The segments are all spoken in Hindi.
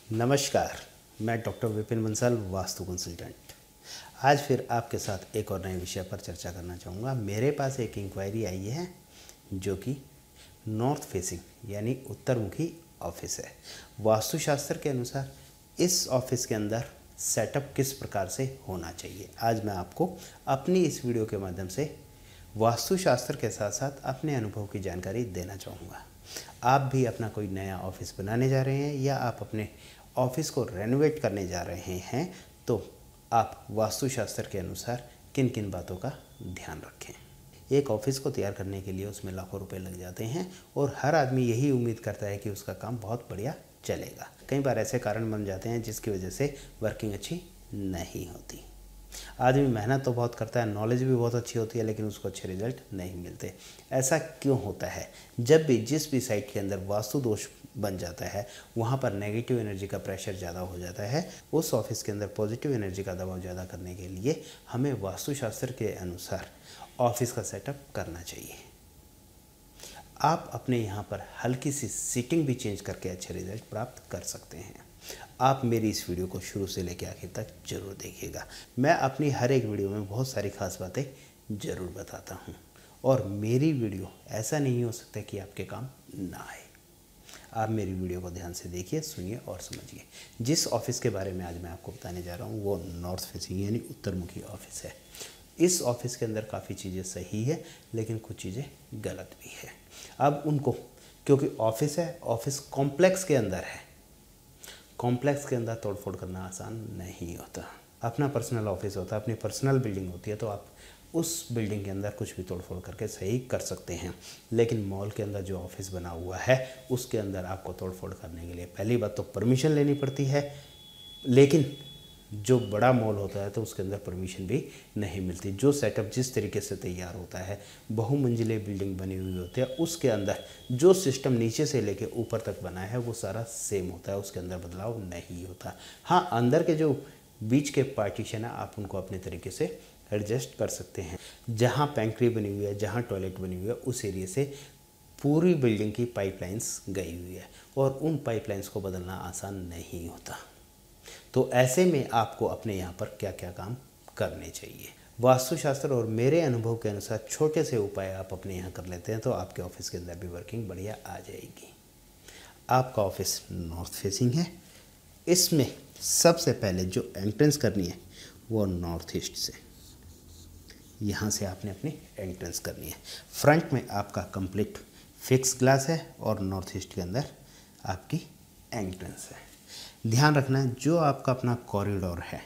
नमस्कार, मैं डॉक्टर विपिन बंसल, वास्तु कंसल्टेंट। आज फिर आपके साथ एक और नए विषय पर चर्चा करना चाहूँगा। मेरे पास एक इंक्वायरी आई है जो कि नॉर्थ फेसिंग यानी उत्तरमुखी ऑफिस है। वास्तुशास्त्र के अनुसार इस ऑफिस के अंदर सेटअप किस प्रकार से होना चाहिए, आज मैं आपको अपनी इस वीडियो के माध्यम से वास्तुशास्त्र के साथ साथ अपने अनुभव की जानकारी देना चाहूँगा। आप भी अपना कोई नया ऑफिस बनाने जा रहे हैं या आप अपने ऑफिस को रेनोवेट करने जा रहे हैं तो आप वास्तुशास्त्र के अनुसार किन किन बातों का ध्यान रखें। एक ऑफिस को तैयार करने के लिए उसमें लाखों रुपए लग जाते हैं और हर आदमी यही उम्मीद करता है कि उसका काम बहुत बढ़िया चलेगा। कई बार ऐसे कारण बन जाते हैं जिसकी वजह से वर्किंग अच्छी नहीं होती। आदमी मेहनत तो बहुत करता है, नॉलेज भी बहुत अच्छी होती है, लेकिन उसको अच्छे रिजल्ट नहीं मिलते। ऐसा क्यों होता है? जब भी जिस भी साइट के अंदर वास्तु दोष बन जाता है वहाँ पर नेगेटिव एनर्जी का प्रेशर ज़्यादा हो जाता है। उस ऑफिस के अंदर पॉजिटिव एनर्जी का दबाव ज़्यादा करने के लिए हमें वास्तुशास्त्र के अनुसार ऑफिस का सेटअप करना चाहिए। आप अपने यहाँ पर हल्की सी सीटिंग भी चेंज करके अच्छे रिजल्ट प्राप्त कर सकते हैं। आप मेरी इस वीडियो को शुरू से लेकर आखिर तक जरूर देखिएगा। मैं अपनी हर एक वीडियो में बहुत सारी खास बातें ज़रूर बताता हूँ और मेरी वीडियो ऐसा नहीं हो सकता कि आपके काम ना आए। आप मेरी वीडियो को ध्यान से देखिए, सुनिए और समझिए। जिस ऑफिस के बारे में आज मैं आपको बताने जा रहा हूँ वो नॉर्थ फेसिंग यानी उत्तरमुखी ऑफिस है। इस ऑफिस के अंदर काफ़ी चीज़ें सही है लेकिन कुछ चीज़ें गलत भी है। अब उनको, क्योंकि ऑफिस है, ऑफिस कॉम्प्लेक्स के अंदर है, कॉम्प्लेक्स के अंदर तोड़फोड़ करना आसान नहीं होता। अपना पर्सनल ऑफिस होता है, अपनी पर्सनल बिल्डिंग होती है, तो आप उस बिल्डिंग के अंदर कुछ भी तोड़फोड़ करके सही कर सकते हैं। लेकिन मॉल के अंदर जो ऑफिस बना हुआ है उसके अंदर आपको तोड़फोड़ करने के लिए पहली बात तो परमिशन लेनी पड़ती है, लेकिन जो बड़ा मॉल होता है तो उसके अंदर परमिशन भी नहीं मिलती। जो सेटअप जिस तरीके से तैयार होता है, बहुमंजिले बिल्डिंग बनी हुई होती है, उसके अंदर जो सिस्टम नीचे से लेके ऊपर तक बना है वो सारा सेम होता है, उसके अंदर बदलाव नहीं होता। हाँ, अंदर के जो बीच के पार्टीशन है आप उनको अपने तरीके से एडजस्ट कर सकते हैं। जहाँ पेंट्री बनी हुई है, जहाँ टॉयलेट बनी हुई है, उस एरिया से पूरी बिल्डिंग की पाइपलाइंस गई हुई है और उन पाइपलाइंस को बदलना आसान नहीं होता। तो ऐसे में आपको अपने यहाँ पर क्या क्या काम करने चाहिए, वास्तुशास्त्र और मेरे अनुभव के अनुसार छोटे से उपाय आप अपने यहाँ कर लेते हैं तो आपके ऑफिस के अंदर भी वर्किंग बढ़िया आ जाएगी। आपका ऑफिस नॉर्थ फेसिंग है। इसमें सबसे पहले जो एंट्रेंस करनी है वो नॉर्थ ईस्ट से, यहाँ से आपने अपनी एंट्रेंस करनी है। फ्रंट में आपका कंप्लीट फिक्स ग्लास है और नॉर्थ ईस्ट के अंदर आपकी एंट्रेंस है। ध्यान रखना, जो आपका अपना कॉरिडोर है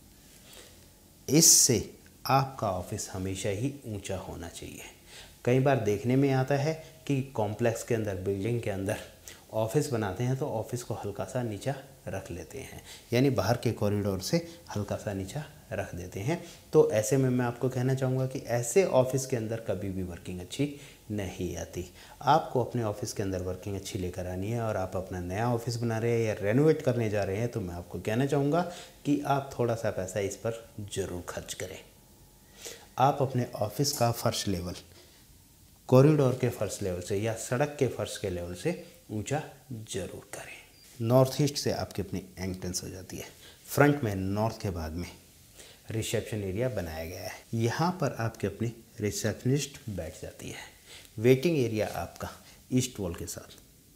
इससे आपका ऑफिस हमेशा ही ऊंचा होना चाहिए। कई बार देखने में आता है कि कॉम्प्लेक्स के अंदर, बिल्डिंग के अंदर ऑफिस बनाते हैं तो ऑफिस को हल्का सा नीचा रख लेते हैं, यानी बाहर के कॉरिडोर से हल्का सा नीचा रख देते हैं। तो ऐसे में मैं आपको कहना चाहूँगा कि ऐसे ऑफिस के अंदर कभी भी वर्किंग अच्छी नहीं आती। आपको अपने ऑफिस के अंदर वर्किंग अच्छी लेकर आनी है और आप अपना नया ऑफिस बना रहे हैं या रेनोवेट करने जा रहे हैं तो मैं आपको कहना चाहूँगा कि आप थोड़ा सा पैसा इस पर ज़रूर खर्च करें। आप अपने ऑफिस का फर्श लेवल कॉरिडोर के फर्श लेवल से या सड़क के फर्श के लेवल से ऊंचा जरूर करें। नॉर्थ ईस्ट से आपकी अपनी एंट्रेंस हो जाती है। फ्रंट में नॉर्थ के बाद में रिसेप्शन एरिया बनाया गया है। यहाँ पर आपकी अपनी रिसेप्शनिस्ट बैठ जाती है। वेटिंग एरिया आपका ईस्ट वॉल के साथ,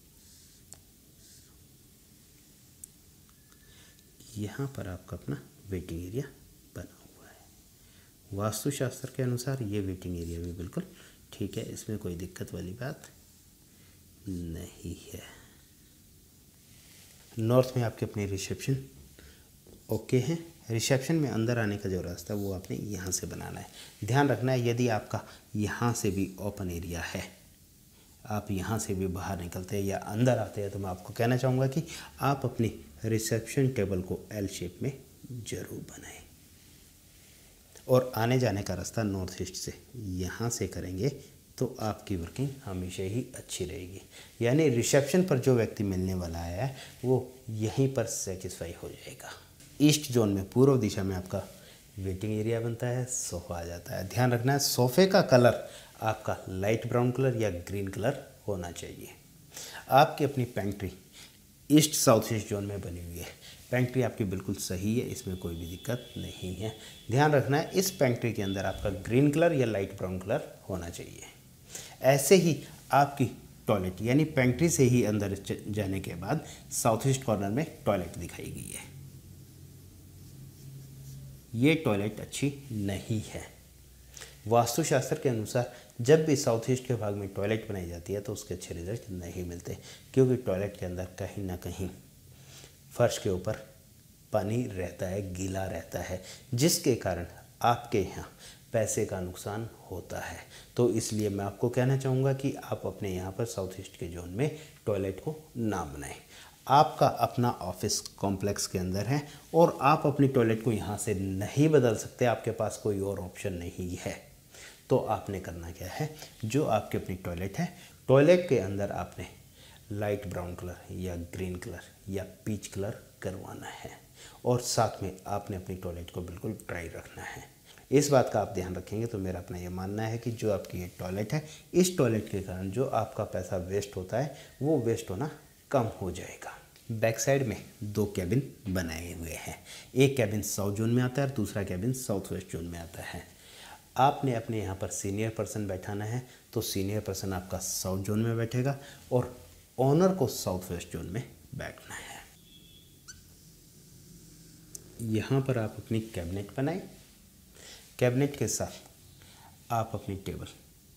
यहाँ पर आपका अपना वेटिंग एरिया बना हुआ है। वास्तुशास्त्र के अनुसार ये वेटिंग एरिया भी बिल्कुल ठीक है, इसमें कोई दिक्कत वाली बात नहीं है। नॉर्थ में आपके अपने रिसेप्शन ओके हैं। रिसेप्शन में अंदर आने का जो रास्ता वो आपने यहाँ से बनाना है। ध्यान रखना है, यदि आपका यहाँ से भी ओपन एरिया है, आप यहाँ से भी बाहर निकलते हैं या अंदर आते हैं, तो मैं आपको कहना चाहूँगा कि आप अपनी रिसेप्शन टेबल को एल शेप में ज़रूर बनाएं और आने जाने का रास्ता नॉर्थ ईस्ट से यहाँ से करेंगे तो आपकी वर्किंग हमेशा ही अच्छी रहेगी। यानी रिसेप्शन पर जो व्यक्ति मिलने वाला है वो यहीं पर सेटिस्फाई हो जाएगा। ईस्ट जोन में पूर्व दिशा में आपका वेटिंग एरिया बनता है, सोफ़ा आ जाता है। ध्यान रखना है सोफ़े का कलर आपका लाइट ब्राउन कलर या ग्रीन कलर होना चाहिए। आपकी अपनी pantry east south east zone में बनी हुई है। पेंट्री आपकी बिल्कुल सही है, इसमें कोई भी दिक्कत नहीं है। ध्यान रखना है इस पेंट्री के अंदर आपका ग्रीन कलर या लाइट ब्राउन कलर होना चाहिए। ऐसे ही आपकी टॉयलेट यानी पेंट्री से ही अंदर जाने के बाद साउथ ईस्ट कॉर्नर में टॉयलेट दिखाई गई है। ये टॉयलेट अच्छी नहीं है। वास्तुशास्त्र के अनुसार जब भी साउथ ईस्ट के भाग में टॉयलेट बनाई जाती है तो उसके अच्छे रिजल्ट नहीं मिलते, क्योंकि टॉयलेट के अंदर कहीं ना कहीं फर्श के ऊपर पानी रहता है, गीला रहता है, जिसके कारण आपके यहाँ पैसे का नुकसान होता है। तो इसलिए मैं आपको कहना चाहूँगा कि आप अपने यहाँ पर साउथ ईस्ट के जोन में टॉयलेट को ना बनाएं। आपका अपना ऑफिस कॉम्प्लेक्स के अंदर है और आप अपनी टॉयलेट को यहाँ से नहीं बदल सकते, आपके पास कोई और ऑप्शन नहीं है। तो आपने करना क्या है, जो आपकी अपनी टॉयलेट है, टॉयलेट के अंदर आपने लाइट ब्राउन कलर या ग्रीन कलर या पीच कलर करवाना है और साथ में आपने अपनी टॉयलेट को बिल्कुल ड्राई रखना है। इस बात का आप ध्यान रखेंगे तो मेरा अपना ये मानना है कि जो आपकी ये टॉयलेट है, इस टॉयलेट के कारण जो आपका पैसा वेस्ट होता है वो वेस्ट होना कम हो जाएगा। बैक साइड में 2 कैबिन बनाए हुए हैं। एक कैबिन साउथ जोन में आता है और दूसरा कैबिन साउथ वेस्ट जोन में आता है। आपने अपने यहाँ पर सीनियर पर्सन बैठाना है तो सीनियर पर्सन आपका साउथ जोन में बैठेगा और ऑनर को साउथ वेस्ट जोन में बैठना है। यहाँ पर आप अपनी कैबिनेट बनाएं। कैबिनेट के साथ आप अपनी टेबल,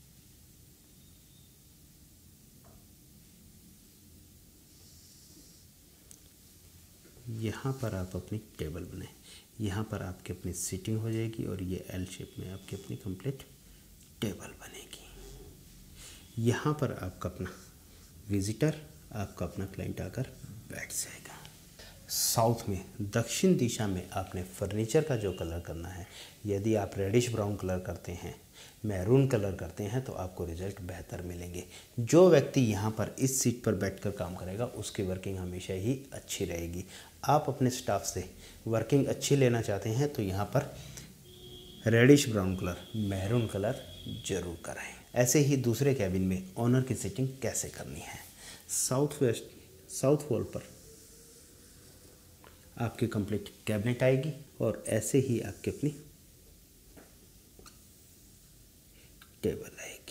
यहाँ पर आप अपनी टेबल बनाएं। यहाँ पर आपकी अपनी सीटिंग हो जाएगी और ये एल शेप में आपकी अपनी कंप्लीट टेबल बनेगी। यहाँ पर आपका अपना विजिटर, आपका अपना क्लाइंट आकर बैठ जाएगा। साउथ में दक्षिण दिशा में आपने फर्नीचर का जो कलर करना है, यदि आप रेडिश ब्राउन कलर करते हैं, मैरून कलर करते हैं तो आपको रिजल्ट बेहतर मिलेंगे। जो व्यक्ति यहाँ पर इस सीट पर बैठकर काम करेगा उसकी वर्किंग हमेशा ही अच्छी रहेगी। आप अपने स्टाफ से वर्किंग अच्छी लेना चाहते हैं तो यहाँ पर reddish brown colour, maroon colour जरूर कराएं। ऐसे ही दूसरे कैबिन में ऑनर की सीटिंग कैसे करनी है, साउथ वॉल पर आपकी कंप्लीट कैबिनेट आएगी और ऐसे ही आपकी अपनी टेबल आएगी।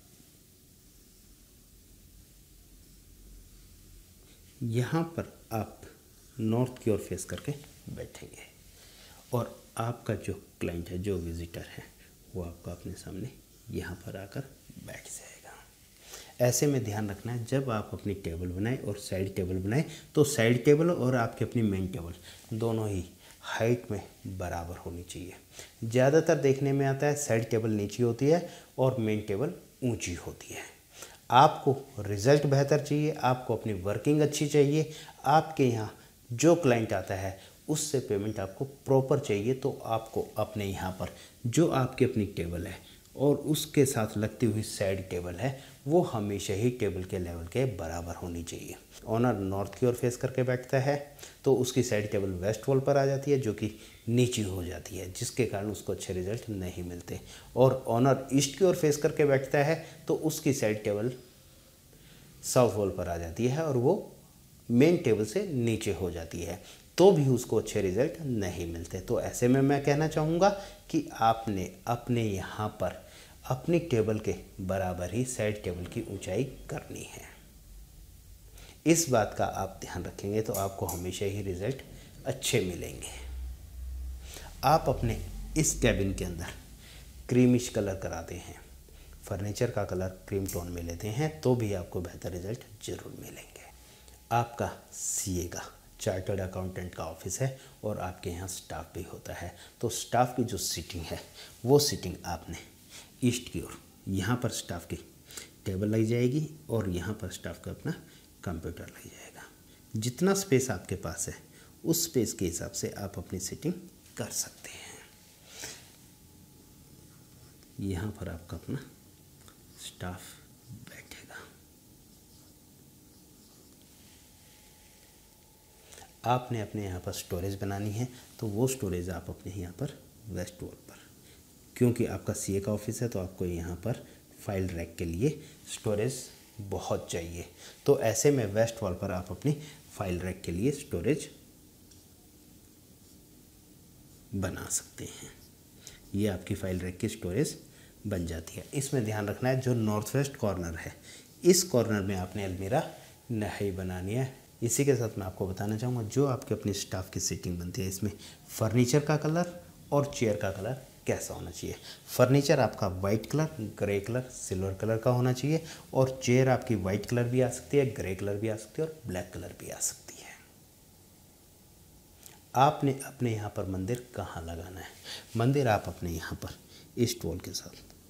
यहाँ पर आप नॉर्थ की ओर फेस करके बैठेंगे और आपका जो क्लाइंट है, जो विजिटर है, वो आपका अपने सामने यहाँ पर आकर बैठ जाएगा। ऐसे में ध्यान रखना है जब आप अपनी टेबल बनाएं और साइड टेबल बनाएं तो साइड टेबल और आपकी अपनी मेन टेबल दोनों ही हाइट में बराबर होनी चाहिए। ज़्यादातर देखने में आता है साइड टेबल नीची होती है और मेन टेबल ऊंची होती है। आपको रिज़ल्ट बेहतर चाहिए, आपको अपनी वर्किंग अच्छी चाहिए, आपके यहाँ जो क्लाइंट आता है उससे पेमेंट आपको प्रॉपर चाहिए, तो आपको अपने यहाँ पर जो आपकी अपनी टेबल है और उसके साथ लगती हुई साइड टेबल है वो हमेशा ही टेबल के लेवल के बराबर होनी चाहिए। ऑनर नॉर्थ की ओर फेस करके बैठता है तो उसकी साइड टेबल वेस्ट वॉल पर आ जाती है जो कि नीची हो जाती है, जिसके कारण उसको अच्छे रिजल्ट नहीं मिलते। और ऑनर ईस्ट की ओर फेस करके बैठता है तो उसकी साइड टेबल साउथ वॉल पर आ जाती है और वो मेन टेबल से नीचे हो जाती है, तो भी उसको अच्छे रिजल्ट नहीं मिलते। तो ऐसे में मैं कहना चाहूँगा कि आपने अपने यहाँ पर अपनी टेबल के बराबर ही साइड टेबल की ऊंचाई करनी है। इस बात का आप ध्यान रखेंगे तो आपको हमेशा ही रिजल्ट अच्छे मिलेंगे। आप अपने इस कैबिन के अंदर क्रीमिश कलर कराते हैं, फर्नीचर का कलर क्रीम टोन में लेते हैं तो भी आपको बेहतर रिजल्ट जरूर मिलेंगे। आपका सीए का, चार्टर्ड अकाउंटेंट का ऑफिस है और आपके यहाँ स्टाफ भी होता है, तो स्टाफ की जो सीटिंग है वो सीटिंग आपने ईस्ट की ओर, यहाँ पर स्टाफ की टेबल लग जाएगी और यहाँ पर स्टाफ का अपना कंप्यूटर लग जाएगा। जितना स्पेस आपके पास है उस स्पेस के हिसाब से आप अपनी सीटिंग कर सकते हैं। यहाँ पर आपका अपना स्टाफ बैठेगा। आपने अपने यहाँ पर स्टोरेज बनानी है तो वो स्टोरेज आप अपने यहाँ पर वेस्ट वॉल पर, क्योंकि आपका सीए का ऑफिस है तो आपको यहाँ पर फाइल रैक के लिए स्टोरेज बहुत चाहिए, तो ऐसे में वेस्ट वॉल पर आप अपनी फाइल रैक के लिए स्टोरेज बना सकते हैं। ये आपकी फाइल रैक की स्टोरेज बन जाती है। इसमें ध्यान रखना है जो नॉर्थ वेस्ट कॉर्नर है, इस कॉर्नर में आपने अलमीरा नहीं बनानी है। इसी के साथ मैं आपको बताना चाहूँगा जो आपके अपनी स्टाफ की सीटिंग बनती है, इसमें फर्नीचर का कलर और चेयर का कलर कैसा होना चाहिए। फर्नीचर आपका white colour, grey colour, silver colour का होना चाहिए और चेयर आपकी वाइट कलर भी आ सकती है, ग्रे कलर भी आ सकती है और ब्लैक कलर भी आ सकती है। आपने अपने यहाँ पर मंदिर कहाँ लगाना है? मंदिर आप अपने यहाँ पर ईस्ट वॉल के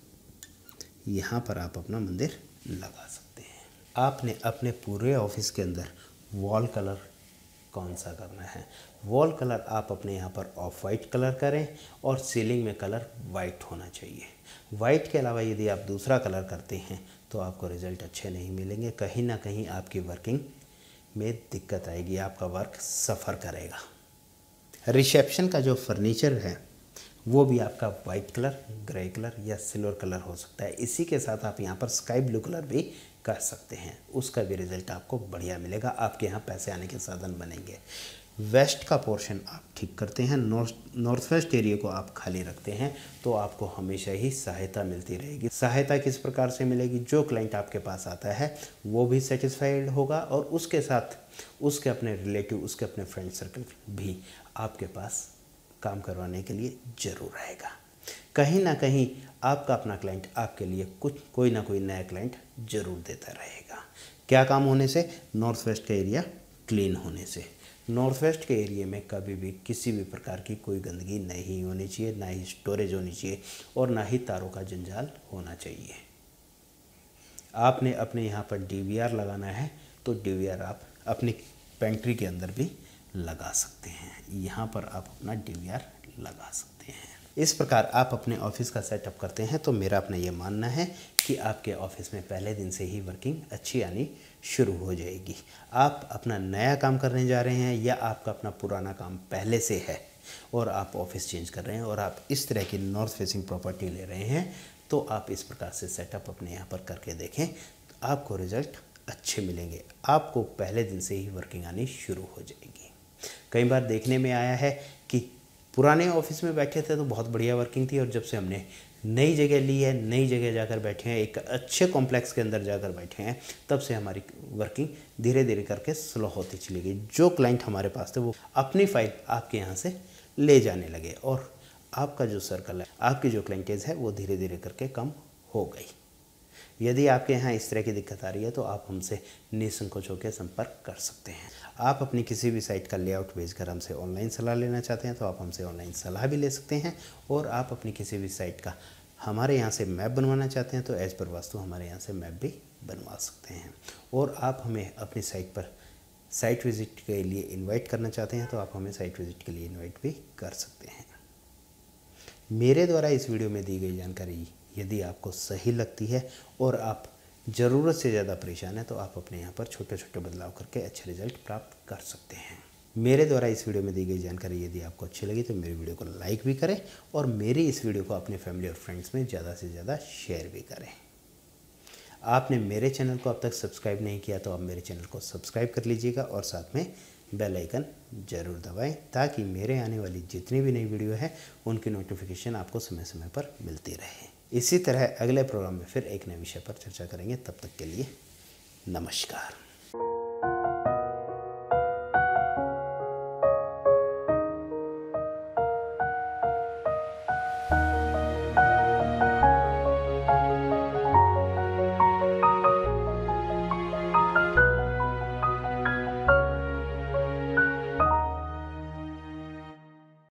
साथ यहाँ पर आप अपना मंदिर लगा सकते हैं। आपने अपने पूरे ऑफिस के अंदर वॉल कलर कौन सा करना है? वॉल कलर आप अपने यहाँ पर ऑफ वाइट कलर करें और सीलिंग में कलर वाइट होना चाहिए। वाइट के अलावा यदि आप दूसरा कलर करते हैं तो आपको रिज़ल्ट अच्छे नहीं मिलेंगे। कहीं ना कहीं आपकी वर्किंग में दिक्कत आएगी, आपका वर्क सफ़र करेगा। रिसेप्शन का जो फर्नीचर है वो भी आपका वाइट कलर, ग्रे कलर या सिल्वर कलर हो सकता है। इसी के साथ आप यहाँ पर स्काई ब्लू कलर भी कर सकते हैं, उसका भी रिज़ल्ट आपको बढ़िया मिलेगा। आपके यहाँ पैसे आने के साधन बनेंगे। वेस्ट का पोर्शन आप ठीक करते हैं, नॉर्थ वेस्ट एरिया को आप खाली रखते हैं तो आपको हमेशा ही सहायता मिलती रहेगी। सहायता किस प्रकार से मिलेगी? जो क्लाइंट आपके पास आता है वो भी सेटिस्फाइड होगा और उसके साथ उसके अपने रिलेटिव, उसके अपने फ्रेंड सर्कल भी आपके पास काम करवाने के लिए ज़रूर रहेगा। कहीं ना कहीं आपका अपना क्लाइंट आपके लिए कोई ना कोई नया क्लाइंट ज़रूर देता रहेगा। क्या काम होने से? नॉर्थ वेस्ट का एरिया क्लीन होने से। नॉर्थ वेस्ट के एरिया में कभी भी किसी भी प्रकार की कोई गंदगी नहीं होनी चाहिए, ना ही स्टोरेज होनी चाहिए और ना ही तारों का जंजाल होना चाहिए। आपने अपने यहाँ पर DVR लगाना है तो DVR आप अपनी पेंट्री के अंदर भी लगा सकते हैं। यहाँ पर आप अपना DVR लगा सकते हैं। इस प्रकार आप अपने ऑफिस का सेटअप करते हैं तो मेरा अपना ये मानना है कि आपके ऑफिस में पहले दिन से ही वर्किंग अच्छी आनी शुरू हो जाएगी। आप अपना नया काम करने जा रहे हैं या आपका अपना पुराना काम पहले से है और आप ऑफिस चेंज कर रहे हैं और आप इस तरह की नॉर्थ फेसिंग प्रॉपर्टी ले रहे हैं तो आप इस प्रकार से सेटअप अपने यहाँ पर करके देखें, आपको रिज़ल्ट अच्छे मिलेंगे। आपको पहले दिन से ही वर्किंग आनी शुरू हो जाएगी। कई बार देखने में आया है कि पुराने ऑफिस में बैठे थे तो बहुत बढ़िया वर्किंग थी और जब से हमने नई जगह ली है, नई जगह जाकर बैठे हैं, एक अच्छे कॉम्प्लेक्स के अंदर जाकर बैठे हैं, तब से हमारी वर्किंग धीरे धीरे करके स्लो होती चली गई। जो क्लाइंट हमारे पास थे वो अपनी फाइल आपके यहाँ से ले जाने लगे और आपका जो सर्कल है, आपकी जो क्लाइंटेज है वो धीरे धीरे करके कम हो गई। यदि आपके यहाँ इस तरह की दिक्कत आ रही है तो आप हमसे निसंकोच होकर संपर्क कर सकते हैं। आप अपनी किसी भी साइट का लेआउट भेजकर हमसे ऑनलाइन सलाह लेना चाहते हैं तो आप हमसे ऑनलाइन सलाह भी ले सकते हैं और आप अपनी किसी भी साइट का हमारे यहाँ से मैप बनवाना चाहते हैं तो एज पर वास्तु हमारे यहाँ से मैप भी बनवा सकते हैं। और आप हमें अपनी साइट पर साइट विज़िट के लिए इन्वाइट करना चाहते हैं तो आप हमें साइट विज़िट के लिए इन्वाइट भी कर सकते हैं। मेरे द्वारा इस वीडियो में दी गई जानकारी यदि आपको सही लगती है और आप ज़रूरत से ज़्यादा परेशान हैं तो आप अपने यहाँ पर छोटे छोटे बदलाव करके अच्छे रिजल्ट प्राप्त कर सकते हैं। मेरे द्वारा इस वीडियो में दी गई जानकारी यदि आपको अच्छी लगी तो मेरी वीडियो को लाइक भी करें और मेरी इस वीडियो को अपने फैमिली और फ्रेंड्स में ज़्यादा से ज़्यादा शेयर भी करें। आपने मेरे चैनल को अब तक सब्सक्राइब नहीं किया तो आप मेरे चैनल को सब्सक्राइब कर लीजिएगा और साथ में बेल आइकन ज़रूर दबाएं ताकि मेरे आने वाली जितनी भी नई वीडियो है उनकी नोटिफिकेशन आपको समय समय पर मिलती रहे। इसी तरह अगले प्रोग्राम में फिर एक नए विषय पर चर्चा करेंगे। तब तक के लिए नमस्कार।